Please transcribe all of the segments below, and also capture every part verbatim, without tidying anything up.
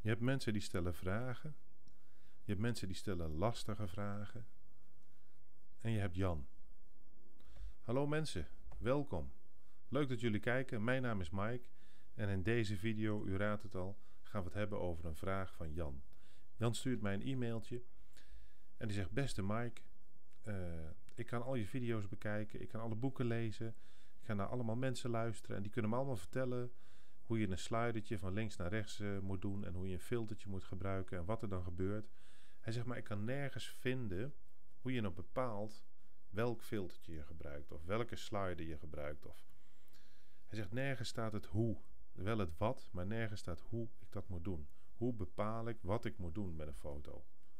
Je hebt mensen die stellen vragen. Je hebt mensen die stellen lastige vragen. En je hebt Jan. Hallo mensen, welkom. Leuk dat jullie kijken. Mijn naam is Mike. En in deze video, u raadt het al, gaan we het hebben over een vraag van Jan. Jan stuurt mij een e-mailtje. En die zegt, beste Mike, uh, ik kan al je video's bekijken. Ik kan alle boeken lezen. Ik ga naar allemaal mensen luisteren. En die kunnen me allemaal vertellen hoe je een slidertje van links naar rechts uh, moet doen. En hoe je een filtertje moet gebruiken. En wat er dan gebeurt. Hij zegt, maar ik kan nergens vinden hoe je nou bepaalt welk filtertje je gebruikt. Of welke slider je gebruikt. Of... Hij zegt, nergens staat het hoe. Wel het wat, maar nergens staat hoe ik dat moet doen. Hoe bepaal ik wat ik moet doen met een foto?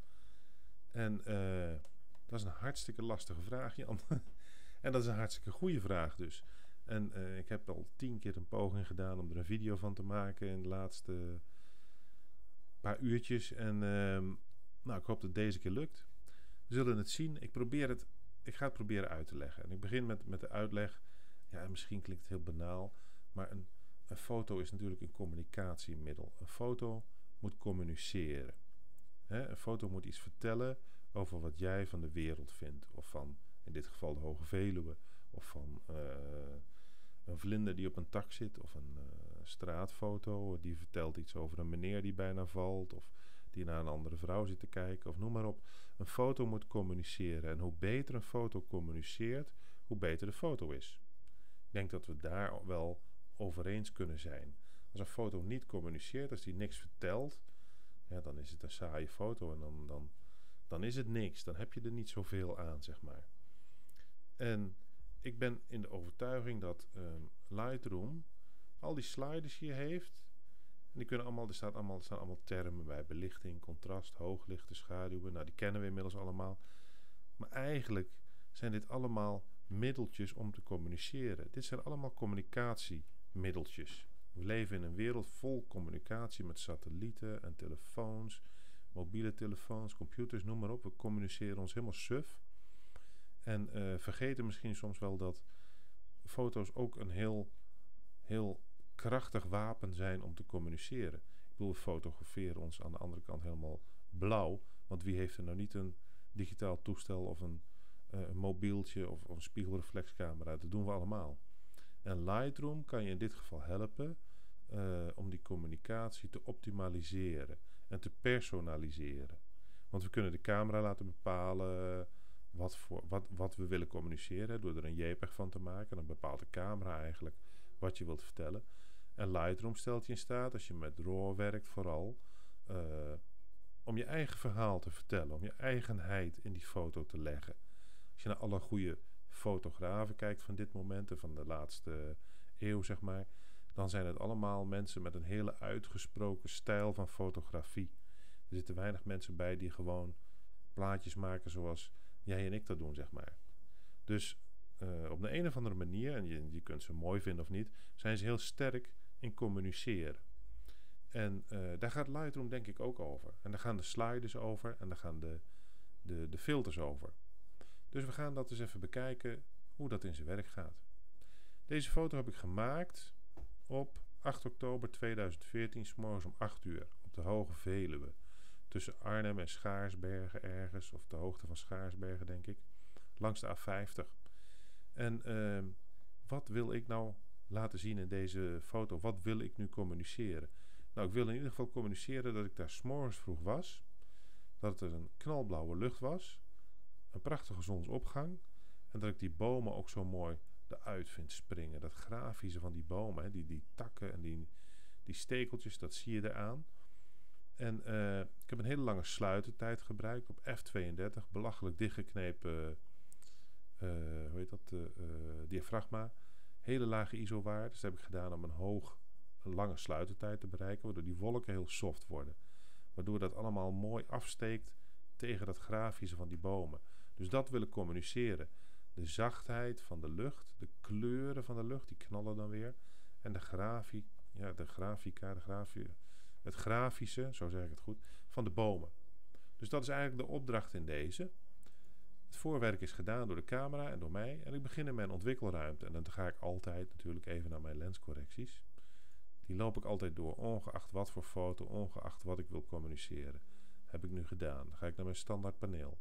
En uh, dat is een hartstikke lastige vraag, Jan. En dat is een hartstikke goede vraag dus. En uh, ik heb al tien keer een poging gedaan om er een video van te maken in de laatste paar uurtjes. En uh, nou, ik hoop dat het deze keer lukt. We zullen het zien. Ik, probeer het, ik ga het proberen uit te leggen. En ik begin met, met de uitleg. Ja, misschien klinkt het heel banaal, maar een, een foto is natuurlijk een communicatiemiddel. Een foto moet communiceren. Hè? Een foto moet iets vertellen over wat jij van de wereld vindt. Of van, in dit geval de Hoge Veluwe. Of van uh, een vlinder die op een tak zit. Of een uh, straatfoto die vertelt iets over een meneer die bijna valt. Of die naar een andere vrouw zit te kijken. Of noem maar op. Een foto moet communiceren. En hoe beter een foto communiceert, hoe beter de foto is. Ik denk dat we daar wel over eens kunnen zijn. Als een foto niet communiceert, als die niks vertelt, ja, dan is het een saaie foto en dan, dan, dan is het niks. Dan heb je er niet zoveel aan, zeg maar. En ik ben in de overtuiging dat um, Lightroom al die sliders hier heeft. En die kunnen allemaal, er, staat allemaal, er staan allemaal termen bij. Belichting, contrast, hooglichten, schaduwen. Nou, die kennen we inmiddels allemaal. Maar eigenlijk zijn dit allemaal middeltjes om te communiceren. Dit zijn allemaal communicatiemiddeltjes. We leven in een wereld vol communicatie met satellieten en telefoons, mobiele telefoons, computers, noem maar op. We communiceren ons helemaal suf. En uh, vergeten misschien soms wel dat foto's ook een heel, heel krachtig wapen zijn om te communiceren. Ik bedoel, we fotograferen ons aan de andere kant helemaal blauw. Want wie heeft er nou niet een digitaal toestel of een Uh, een mobieltje of, of een spiegelreflexcamera. Dat doen we allemaal. En Lightroom kan je in dit geval helpen uh, om die communicatie te optimaliseren en te personaliseren. Want we kunnen de camera laten bepalen wat, voor, wat, wat we willen communiceren, door er een JPEG van te maken. Dan bepaalt de camera eigenlijk wat je wilt vertellen. En Lightroom stelt je in staat, als je met RAW werkt vooral, uh, om je eigen verhaal te vertellen, om je eigenheid in die foto te leggen. Als je naar alle goede fotografen kijkt van dit moment en van de laatste eeuw, zeg maar, dan zijn het allemaal mensen met een hele uitgesproken stijl van fotografie. Er zitten weinig mensen bij die gewoon plaatjes maken zoals jij en ik dat doen, zeg maar. Dus uh, op de een of andere manier, en je, je kunt ze mooi vinden of niet, zijn ze heel sterk in communiceren. En uh, daar gaat Lightroom denk ik ook over. En daar gaan de sliders over en daar gaan de, de, de filters over. Dus we gaan dat eens even bekijken hoe dat in zijn werk gaat. Deze foto heb ik gemaakt op acht oktober tweeduizend veertien, 's morgens om acht uur, op de Hoge Veluwe. Tussen Arnhem en Schaarsbergen ergens, of de hoogte van Schaarsbergen denk ik, langs de A vijftig. En uh, wat wil ik nou laten zien in deze foto? Wat wil ik nu communiceren? Nou, ik wil in ieder geval communiceren dat ik daar 's morgens vroeg was, dat het een knalblauwe lucht was, een prachtige zonsopgang en dat ik die bomen ook zo mooi eruit vind springen. Dat grafische van die bomen, hè, die, die takken en die, die stekeltjes, dat zie je eraan. En uh, ik heb een hele lange sluitertijd gebruikt op F tweeëndertig, belachelijk dichtgeknepen uh, hoe heet dat, uh, uh, diafragma. Hele lage I S O-waarde, dus dat heb ik gedaan om een hoog, een lange sluitertijd te bereiken, waardoor die wolken heel soft worden. Waardoor dat allemaal mooi afsteekt tegen dat grafische van die bomen. Dus dat wil ik communiceren. De zachtheid van de lucht, de kleuren van de lucht, die knallen dan weer. En de, grafi, ja, de grafica, de grafi, het grafische, zo zeg ik het goed, van de bomen. Dus dat is eigenlijk de opdracht in deze. Het voorwerk is gedaan door de camera en door mij. En ik begin in mijn ontwikkelruimte. En dan ga ik altijd natuurlijk even naar mijn lenscorrecties. Die Die loop ik altijd door, ongeacht wat voor foto, ongeacht wat ik wil communiceren. Heb ik nu gedaan. Dan ga ik naar mijn standaard paneel.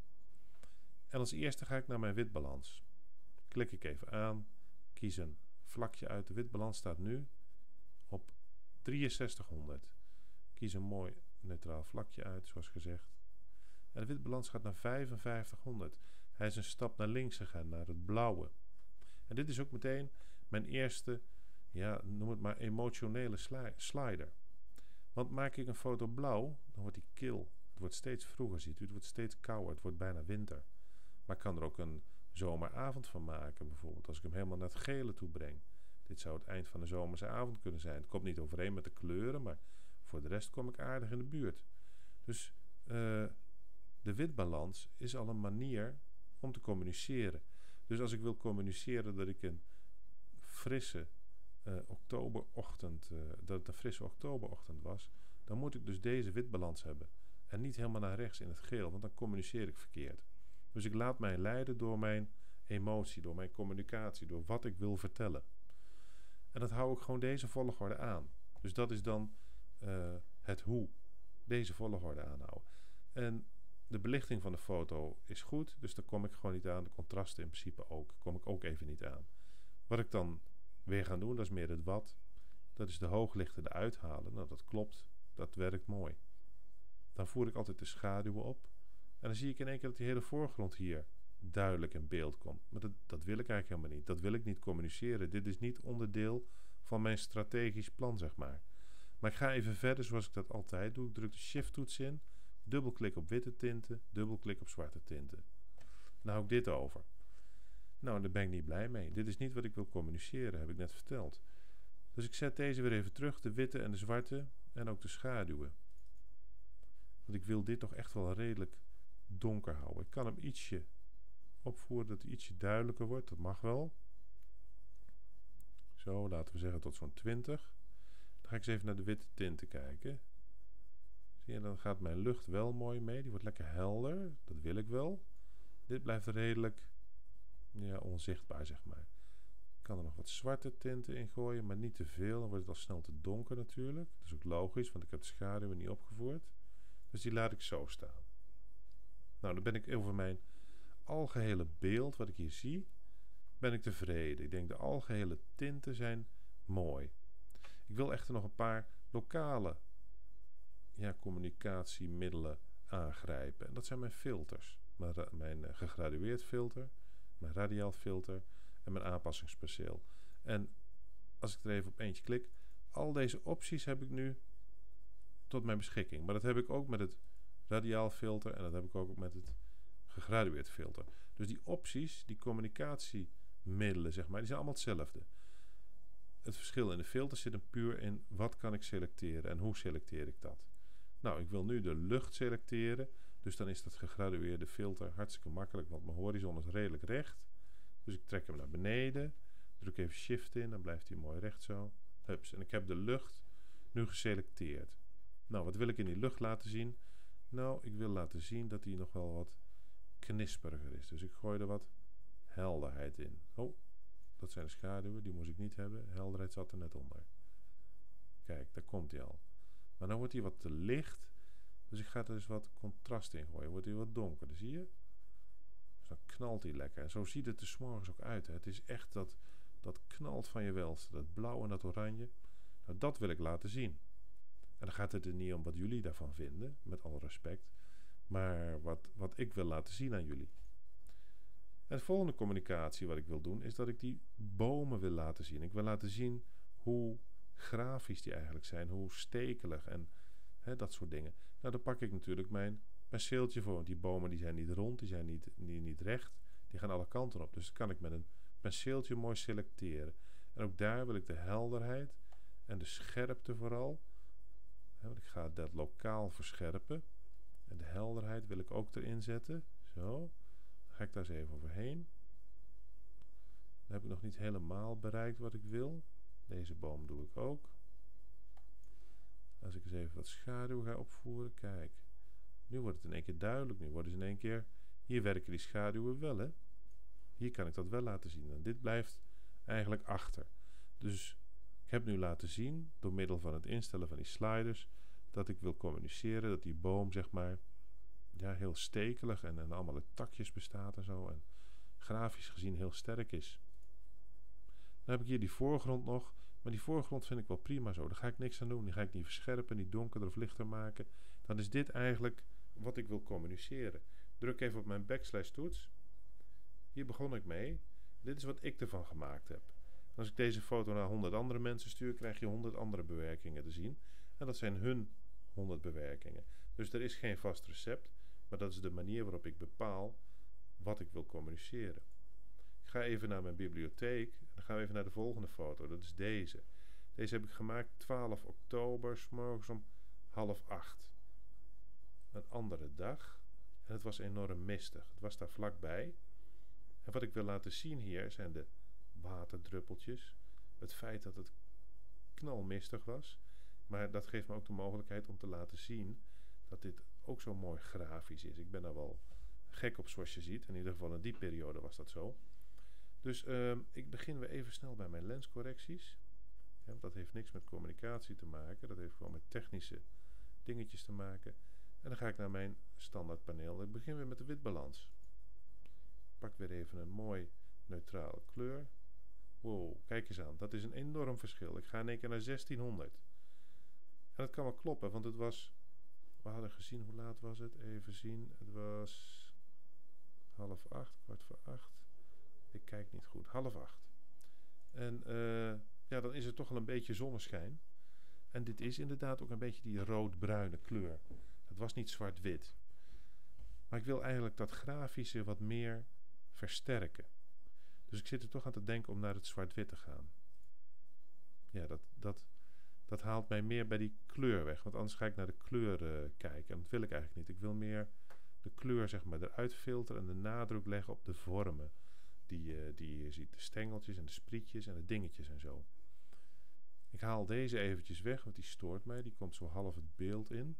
En als eerste ga ik naar mijn witbalans. Klik ik even aan, kies een vlakje uit. De witbalans staat nu op drieënzestighonderd. Kies een mooi neutraal vlakje uit, zoals gezegd. En de witbalans gaat naar vijfenvijftighonderd. Hij is een stap naar links gegaan, naar het blauwe. En dit is ook meteen mijn eerste, ja, noem het maar emotionele sli slider. Want maak ik een foto blauw, dan wordt die kil. Het wordt steeds vroeger, ziet u. Het wordt steeds kouder. Het wordt bijna winter. Maar ik kan er ook een zomeravond van maken, bijvoorbeeld. Als ik hem helemaal naar het gele toe breng. Dit zou het eind van de zomerse avond kunnen zijn. Het komt niet overeen met de kleuren, maar voor de rest kom ik aardig in de buurt. Dus uh, de witbalans is al een manier om te communiceren. Dus als ik wil communiceren dat ik een frisse uh, oktoberochtend, uh, dat het een frisse oktoberochtend was, dan moet ik dus deze witbalans hebben. En niet helemaal naar rechts in het geel, want dan communiceer ik verkeerd. Dus ik laat mij leiden door mijn emotie, door mijn communicatie, door wat ik wil vertellen. En dat hou ik gewoon deze volgorde aan. Dus dat is dan uh, het hoe. Deze volgorde aanhouden. En de belichting van de foto is goed, dus daar kom ik gewoon niet aan. De contrasten in principe ook, kom ik ook even niet aan. Wat ik dan weer ga doen, dat is meer het wat. Dat is de hooglichten eruit halen. Nou, dat klopt. Dat werkt mooi. Dan voer ik altijd de schaduwen op. En dan zie ik in één keer dat die hele voorgrond hier duidelijk in beeld komt. Maar dat, dat wil ik eigenlijk helemaal niet. Dat wil ik niet communiceren. Dit is niet onderdeel van mijn strategisch plan, zeg maar. Maar ik ga even verder zoals ik dat altijd doe. Ik druk de shift-toets in. Dubbelklik op witte tinten. Dubbelklik op zwarte tinten. Dan hou ik dit over. Nou, daar ben ik niet blij mee. Dit is niet wat ik wil communiceren, heb ik net verteld. Dus ik zet deze weer even terug. De witte en de zwarte. En ook de schaduwen. Want ik wil dit toch echt wel redelijk donker houden. Ik kan hem ietsje opvoeren dat hij ietsje duidelijker wordt. Dat mag wel. Zo, laten we zeggen tot zo'n twintig. Dan ga ik eens even naar de witte tinten kijken. Zie je, dan gaat mijn lucht wel mooi mee. Die wordt lekker helder. Dat wil ik wel. Dit blijft redelijk ja, onzichtbaar, zeg maar. Ik kan er nog wat zwarte tinten in gooien, maar niet te veel. Dan wordt het al snel te donker natuurlijk. Dat is ook logisch, want ik heb de schaduwen niet opgevoerd. Dus die laat ik zo staan. Nou, dan ben ik over mijn algehele beeld, wat ik hier zie, ben ik tevreden. Ik denk de algehele tinten zijn mooi. Ik wil echter nog een paar lokale ja, communicatiemiddelen aangrijpen. En dat zijn mijn filters. Mijn, mijn uh, gegradueerd filter, mijn radiaal filter en mijn aanpassingsperceel. En als ik er even op eentje klik, al deze opties heb ik nu tot mijn beschikking. Maar dat heb ik ook met het radiaal filter en dat heb ik ook met het gegradueerd filter. Dus die opties, die communicatiemiddelen, zeg maar, die zijn allemaal hetzelfde. Het verschil in de filters zit hem puur in wat kan ik selecteren en hoe selecteer ik dat. Nou, ik wil nu de lucht selecteren, dus dan is dat gegradueerde filter hartstikke makkelijk, want mijn horizon is redelijk recht. Dus ik trek hem naar beneden, druk even shift in, dan blijft hij mooi recht zo. Hups, en ik heb de lucht nu geselecteerd. Nou, wat wil ik in die lucht laten zien? Nou, ik wil laten zien dat hij nog wel wat knisperiger is. Dus ik gooi er wat helderheid in. Oh, dat zijn de schaduwen, die moest ik niet hebben. Helderheid zat er net onder. Kijk, daar komt hij al. Maar dan wordt hij wat te licht. Dus ik ga er dus wat contrast in gooien. Wordt hij wat donkerder, zie je? Dus dan knalt hij lekker. En zo ziet het er 's morgens ook uit. Hè. Het is echt dat, dat knalt van je welste. Dat blauw en dat oranje. Nou, dat wil ik laten zien. En dan gaat het er niet om wat jullie daarvan vinden, met alle respect. Maar wat, wat ik wil laten zien aan jullie. En de volgende communicatie wat ik wil doen, is dat ik die bomen wil laten zien. Ik wil laten zien hoe grafisch die eigenlijk zijn, hoe stekelig en hè, dat soort dingen. Nou, dan pak ik natuurlijk mijn penseeltje voor. Want die bomen die zijn niet rond, die zijn niet, niet, niet recht. Die gaan alle kanten op. Dus dat kan ik met een penseeltje mooi selecteren. En ook daar wil ik de helderheid en de scherpte vooral. Hè, want ik ga dat lokaal verscherpen. En de helderheid wil ik ook erin zetten. Zo. Dan ga ik daar eens even overheen. Dan heb ik nog niet helemaal bereikt wat ik wil. Deze boom doe ik ook. Als ik eens even wat schaduw ga opvoeren. Kijk. Nu wordt het in één keer duidelijk. Nu worden ze in één keer... Hier werken die schaduwen wel, hè. Hier kan ik dat wel laten zien. En dit blijft eigenlijk achter. Dus heb nu laten zien, door middel van het instellen van die sliders, dat ik wil communiceren dat die boom, zeg maar, ja, heel stekelig en, en allemaal uit takjes bestaat en zo. En grafisch gezien heel sterk is. Dan heb ik hier die voorgrond nog. Maar die voorgrond vind ik wel prima zo. Daar ga ik niks aan doen. Die ga ik niet verscherpen, niet donkerder of lichter maken. Dan is dit eigenlijk wat ik wil communiceren. Druk even op mijn backslash toets. Hier begon ik mee. Dit is wat ik ervan gemaakt heb. Als ik deze foto naar honderd andere mensen stuur, krijg je honderd andere bewerkingen te zien. En dat zijn hun honderd bewerkingen. Dus er is geen vast recept. Maar dat is de manier waarop ik bepaal wat ik wil communiceren. Ik ga even naar mijn bibliotheek. En dan gaan we even naar de volgende foto. Dat is deze. Deze heb ik gemaakt twaalf oktober, 's morgens om half acht. Een andere dag. En het was enorm mistig. Het was daar vlakbij. En wat ik wil laten zien hier zijn de waterdruppeltjes. Het feit dat het knalmistig was. Maar dat geeft me ook de mogelijkheid om te laten zien dat dit ook zo mooi grafisch is. Ik ben daar wel gek op, zoals je ziet. In ieder geval in die periode was dat zo. Dus uh, ik begin weer even snel bij mijn lenscorrecties. Ja, dat heeft niks met communicatie te maken. Dat heeft gewoon met technische dingetjes te maken. En dan ga ik naar mijn standaard paneel. Ik begin weer met de witbalans. Pak weer even een mooi neutrale kleur. Wow, kijk eens aan. Dat is een enorm verschil. Ik ga in één keer naar zestienhonderd. En dat kan wel kloppen, want het was... We hadden gezien, hoe laat was het? Even zien. Het was half acht, kwart voor acht. Ik kijk niet goed. Half acht. En uh, ja, dan is er toch al een beetje zonneschijn. En dit is inderdaad ook een beetje die rood-bruine kleur. Het was niet zwart-wit. Maar ik wil eigenlijk dat grafische wat meer versterken. Dus ik zit er toch aan te denken om naar het zwart-wit te gaan. Ja, dat, dat, dat haalt mij meer bij die kleur weg. Want anders ga ik naar de kleur uh, kijken. En dat wil ik eigenlijk niet. Ik wil meer de kleur, zeg maar, eruit filteren en de nadruk leggen op de vormen. Die, uh, die je ziet. De stengeltjes en de sprietjes en de dingetjes en zo. Ik haal deze eventjes weg, want die stoort mij. Die komt zo half het beeld in.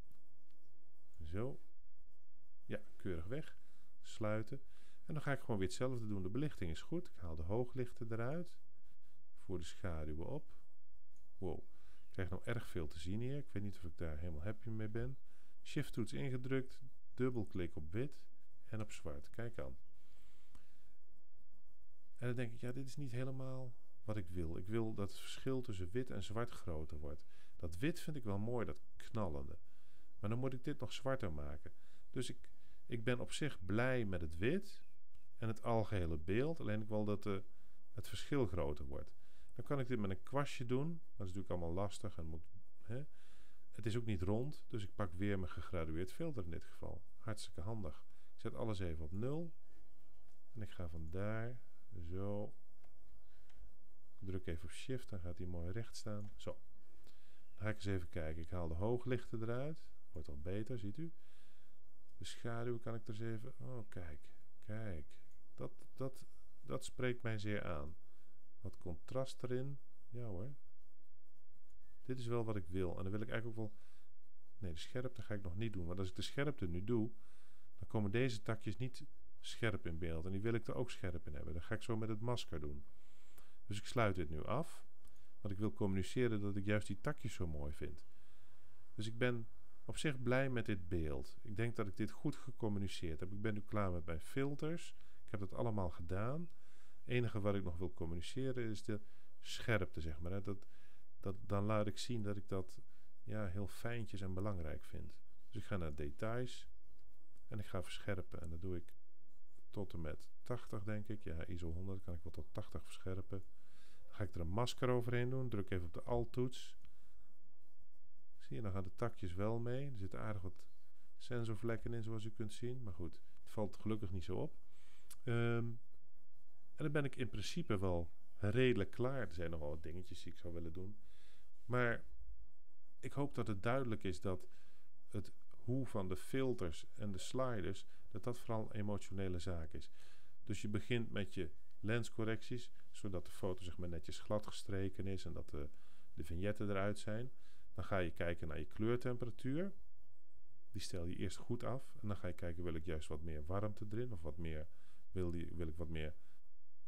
Zo. Ja, keurig weg. Sluiten. En dan ga ik gewoon weer hetzelfde doen. De belichting is goed. Ik haal de hooglichten eruit. Voor de schaduwen op. Wow. Ik krijg nog erg veel te zien hier. Ik weet niet of ik daar helemaal happy mee ben. Shift toets ingedrukt. Dubbelklik op wit. En op zwart. Kijk aan. En dan denk ik, ja, dit is niet helemaal wat ik wil. Ik wil dat het verschil tussen wit en zwart groter wordt. Dat wit vind ik wel mooi, dat knallende. Maar dan moet ik dit nog zwarter maken. Dus ik, ik ben op zich blij met het wit en het algehele beeld. Alleen ik wil dat de, het verschil groter wordt. Dan kan ik dit met een kwastje doen. Dat is natuurlijk allemaal lastig. En moet, hè. Het is ook niet rond, dus ik pak weer mijn gegradueerd filter in dit geval. Hartstikke handig. Ik zet alles even op nul. En ik ga van daar, zo. Druk even op shift, dan gaat hij mooi recht staan. Zo. Dan ga ik eens even kijken. Ik haal de hooglichten eruit. Wordt al beter, ziet u. De schaduw kan ik er eens even... Oh, kijk. Kijk. Dat, dat, dat spreekt mij zeer aan. Wat contrast erin. Ja hoor. Dit is wel wat ik wil. En dan wil ik eigenlijk ook wel... Nee, de scherpte ga ik nog niet doen. Want als ik de scherpte nu doe... Dan komen deze takjes niet scherp in beeld. En die wil ik er ook scherp in hebben. Dat ga ik zo met het masker doen. Dus ik sluit dit nu af. Want ik wil communiceren dat ik juist die takjes zo mooi vind. Dus ik ben op zich blij met dit beeld. Ik denk dat ik dit goed gecommuniceerd heb. Ik ben nu klaar met mijn filters. Ik heb dat allemaal gedaan. Het enige wat ik nog wil communiceren is de scherpte, zeg maar. Hè. Dat, dat, dan laat ik zien dat ik dat ja, heel fijntjes en belangrijk vind. Dus ik ga naar details. En ik ga verscherpen. En dat doe ik tot en met tachtig, denk ik. Ja, I S O honderd kan ik wel tot tachtig verscherpen. Dan ga ik er een masker overheen doen. Druk even op de Alt-toets. Zie je, dan gaan de takjes wel mee. Er zitten aardig wat sensorvlekken in, zoals u kunt zien. Maar goed, het valt gelukkig niet zo op. Um, en dan ben ik in principe wel redelijk klaar. Er zijn nog wel wat dingetjes die ik zou willen doen. Maar ik hoop dat het duidelijk is dat het hoe van de filters en de sliders, dat dat vooral een emotionele zaak is. Dus je begint met je lenscorrecties, zodat de foto zeg maar netjes glad gestreken is en dat de, de vignetten eruit zijn. Dan ga je kijken naar je kleurtemperatuur. Die stel je eerst goed af. En dan ga je kijken, wil ik juist wat meer warmte erin? Of wat meer, wil, die, wil ik wat meer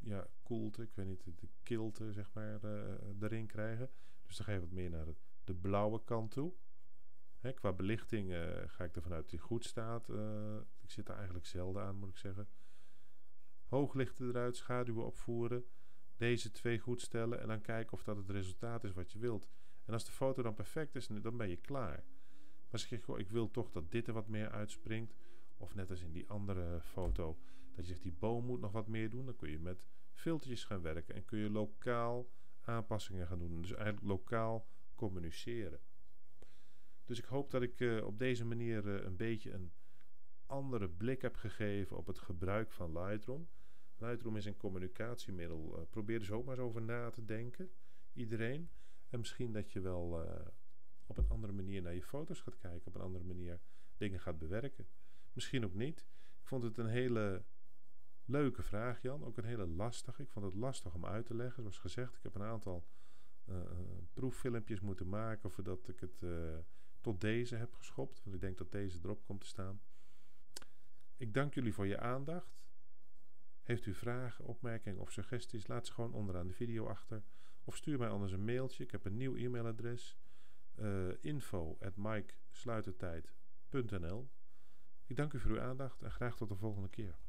ja, koelte, ik weet niet, de kilte zeg maar uh, erin krijgen. Dus dan ga je wat meer naar de, de blauwe kant toe. Hè, qua belichting uh, ga ik ervan uit dat die goed staat. Uh, ik zit er eigenlijk zelden aan, moet ik zeggen. Hooglichten eruit, schaduwen opvoeren. Deze twee goed stellen en dan kijken of dat het resultaat is wat je wilt. En als de foto dan perfect is, dan ben je klaar. Maar zeg je, goh, ik wil toch dat dit er wat meer uitspringt. Of net als in die andere foto, dat je zegt die boom moet nog wat meer doen. Dan kun je met filtertjes gaan werken en kun je lokaal aanpassingen gaan doen. Dus eigenlijk lokaal communiceren. Dus ik hoop dat ik uh, op deze manier uh, een beetje een andere blik heb gegeven op het gebruik van Lightroom. Lightroom is een communicatiemiddel. Uh, probeer er ook maar eens over na te denken. Iedereen. En misschien dat je wel uh, op een andere manier naar je foto's gaat kijken. Op een andere manier dingen gaat bewerken. Misschien ook niet. Ik vond het een hele leuke vraag, Jan. Ook een hele lastige. Ik vond het lastig om uit te leggen. Zoals gezegd, ik heb een aantal uh, proeffilmpjes moeten maken voordat ik het uh, tot deze heb geschopt. Want ik denk dat deze erop komt te staan. Ik dank jullie voor je aandacht. Heeft u vragen, opmerkingen of suggesties? Laat ze gewoon onderaan de video achter. Of stuur mij anders een mailtje. Ik heb een nieuw e-mailadres. Uh, info at mike sluitertijd punt n l. Ik dank u voor uw aandacht en graag tot de volgende keer.